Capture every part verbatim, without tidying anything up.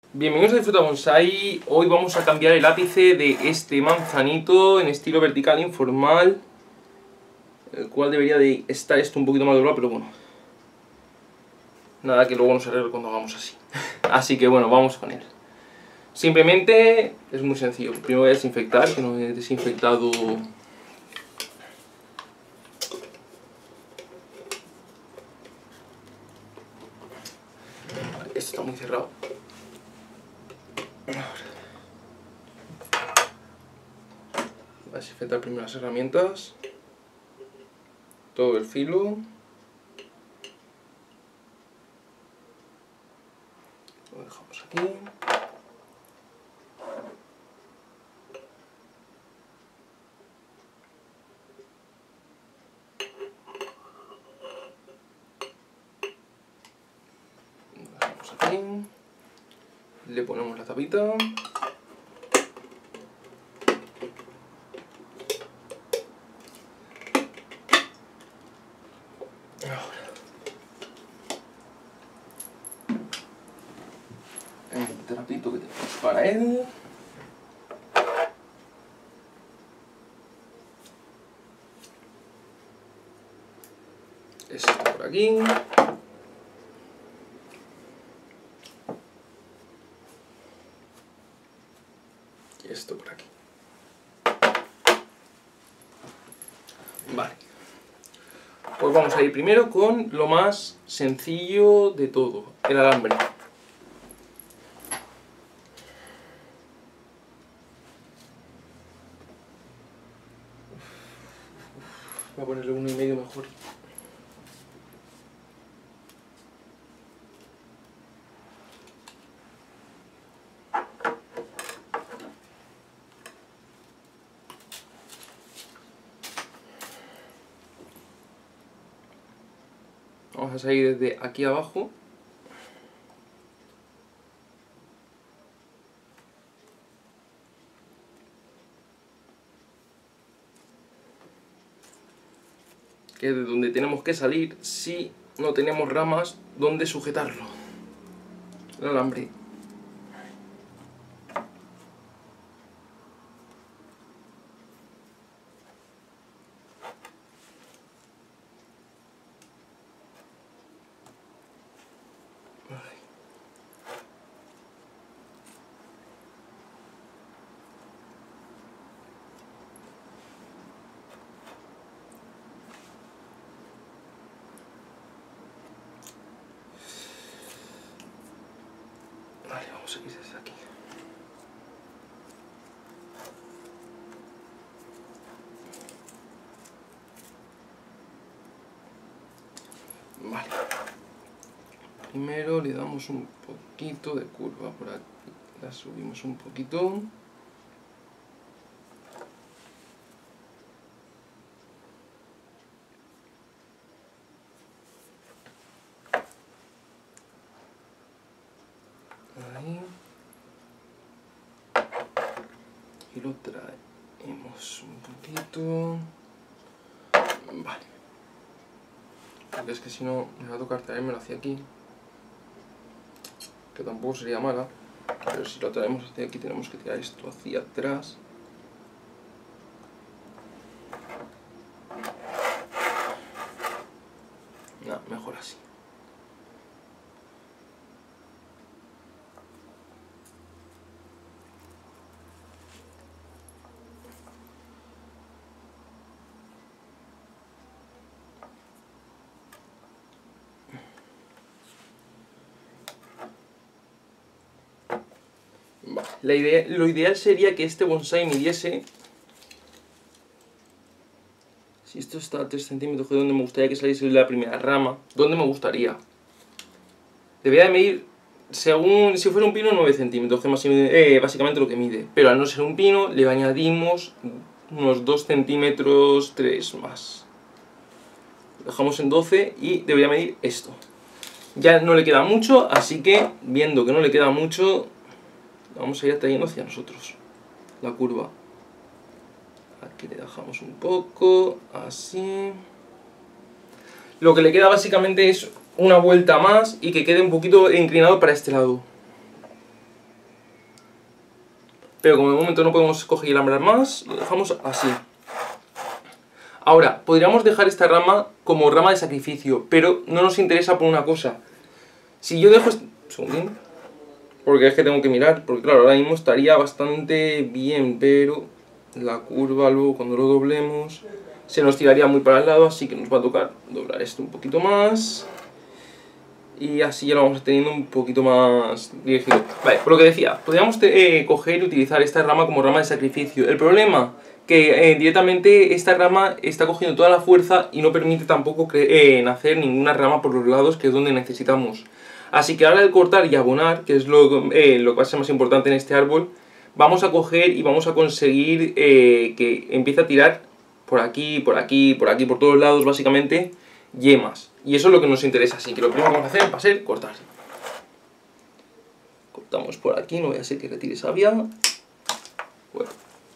Bienvenidos a Disfruta Bonsai. Hoy vamos a cambiar el ápice de este manzanito en estilo vertical informal, el cual debería de estar esto un poquito más doblado, pero bueno, nada que luego nos arregle cuando hagamos así. Así que bueno, vamos con él. Simplemente es muy sencillo. Primero voy a desinfectar, que no he desinfectado. Vale, esto está muy cerrado. Voy a desinfectar primero las herramientas, todo el filo. Lo dejamos aquí. Lo dejamos aquí. Le ponemos la tapita. El trapito que tenemos para él. Esto por aquí. Y esto por aquí. Vale. Pues vamos a ir primero con lo más sencillo de todo, el alambre. Voy a ponerle uno y medio mejor. Vamos a salir desde aquí abajo. Que es de donde tenemos que salir si no tenemos ramas donde sujetarlo. El alambre. Vale, vamos a ir desde aquí. Vale. Primero le damos un poquito de curva por aquí. La subimos un poquito. Ahí. Y lo traemos un poquito. Vale. Porque es que si no me va a tocar traérmelo hacia aquí. Que tampoco sería mala. Pero si lo traemos hacia aquí tenemos que tirar esto hacia atrás. No, mejor así. La idea, lo ideal sería que este bonsai midiese, si esto está a tres centímetros de donde me gustaría que saliese la primera rama, ¿dónde me gustaría? Debería de medir, según si fuera un pino, nueve centímetros, que más eh, básicamente lo que mide, pero al no ser un pino le añadimos unos dos centímetros, tres más. Lo dejamos en doce y debería medir esto. Ya no le queda mucho, así que viendo que no le queda mucho, vamos a ir atrayendo hacia nosotros la curva. Aquí le dejamos un poco, así. Lo que le queda básicamente es una vuelta más y que quede un poquito inclinado para este lado. Pero como de momento no podemos coger y alambrar más, lo dejamos así. Ahora, podríamos dejar esta rama como rama de sacrificio, pero no nos interesa por una cosa. Si yo dejo... Este... Un segundín. Porque es que tengo que mirar, porque claro, ahora mismo estaría bastante bien, pero la curva luego cuando lo doblemos se nos tiraría muy para el lado, así que nos va a tocar doblar esto un poquito más. Y así ya lo vamos teniendo un poquito más dirigido. Vale, por lo que decía, podríamos eh, coger y utilizar esta rama como rama de sacrificio. El problema que eh, directamente esta rama está cogiendo toda la fuerza y no permite tampoco eh, nacer ninguna rama por los lados, que es donde necesitamos. Así que ahora de cortar y abonar, que es lo, eh, lo que va a ser más importante en este árbol, vamos a coger y vamos a conseguir eh, que empiece a tirar por aquí, por aquí, por aquí, por todos lados básicamente, yemas. Y eso es lo que nos interesa, así que lo primero que vamos a hacer va a ser cortar. Cortamos por aquí, no voy a ser que retire savia. Bueno.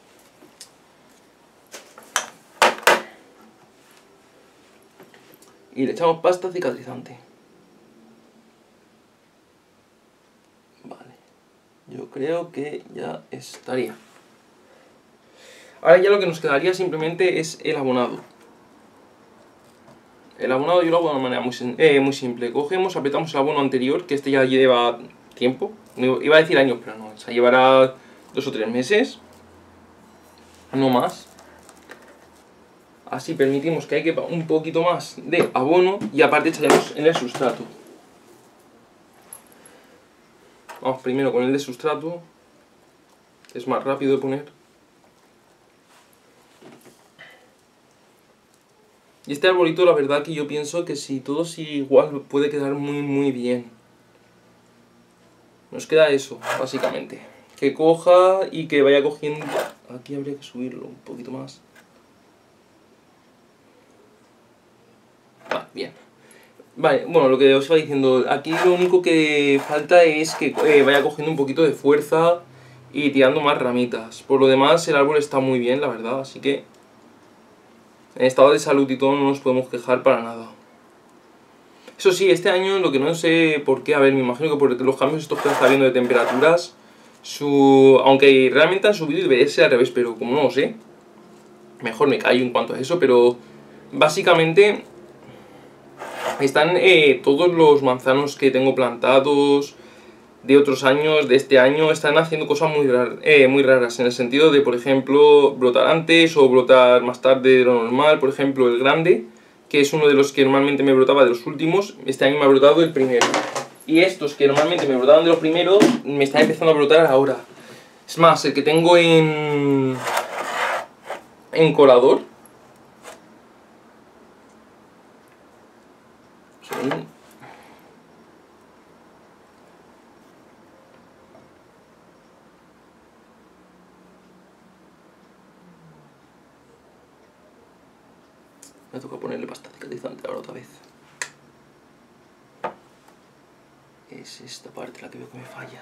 Y le echamos pasta cicatrizante. Vale, yo creo que ya estaría. Ahora ya lo que nos quedaría simplemente es el abonado. El abonado yo lo hago de una manera muy, eh, muy simple. Cogemos, apretamos el abono anterior, que este ya lleva tiempo. Iba a decir años, pero no. O sea, llevará dos o tres meses. No más. Así permitimos que quepa un poquito más de abono y aparte echaremos en el sustrato. Vamos primero con el de sustrato, que es más rápido de poner. Y este arbolito, la verdad que yo pienso que si todo sigue igual puede quedar muy muy bien. Nos queda eso, básicamente. Que coja y que vaya cogiendo... Aquí habría que subirlo un poquito más. Vale, bien. Vale, bueno, lo que os iba diciendo, aquí lo único que falta es que eh, vaya cogiendo un poquito de fuerza y tirando más ramitas. Por lo demás, el árbol está muy bien, la verdad, así que en estado de salud y todo no nos podemos quejar para nada. Eso sí, este año lo que no sé por qué, a ver, me imagino que por los cambios estos que está viendo de temperaturas, su aunque realmente han subido y debería ser al revés, pero como no lo sé, mejor me callo en cuanto a eso, pero básicamente están eh, todos los manzanos que tengo plantados de otros años, de este año, están haciendo cosas muy, rar eh, muy raras, en el sentido de, por ejemplo, brotar antes o brotar más tarde de lo normal. Por ejemplo, el grande, que es uno de los que normalmente me brotaba de los últimos, este año me ha brotado el primero. Y estos que normalmente me brotaban de los primeros, me están empezando a brotar ahora. Es más, el que tengo en, en colador, sí. Me toca ponerle pasta cicatrizante ahora otra vez. Es esta parte la que veo que me falla.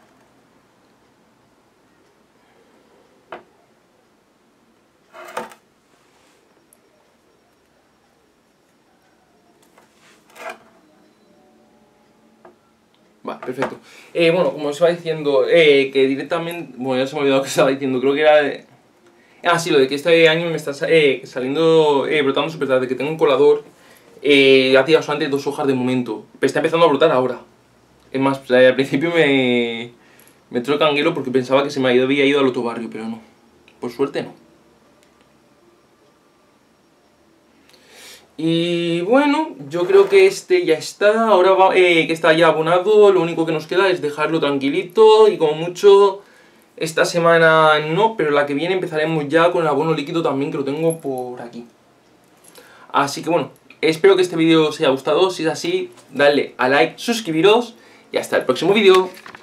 Vale, perfecto. Eh, bueno, como os iba diciendo, eh, que directamente... Bueno, ya se me ha olvidado que estaba diciendo, creo que era... De... Ah, sí, lo de que este año me está eh, saliendo, eh, brotando súper tarde, que tengo un colador, eh, ha tirado solamente dos hojas de momento, pero está empezando a brotar ahora. Es más, o sea, al principio me, me entró el canguelo porque pensaba que se me había ido al otro barrio, pero no, por suerte no. Y bueno, yo creo que este ya está, ahora va, eh, que está ya abonado, lo único que nos queda es dejarlo tranquilito y como mucho... Esta semana no, pero la que viene empezaremos ya con el abono líquido también, que lo tengo por aquí. Así que bueno, espero que este vídeo os haya gustado. Si es así, dadle a like, suscribiros y hasta el próximo vídeo.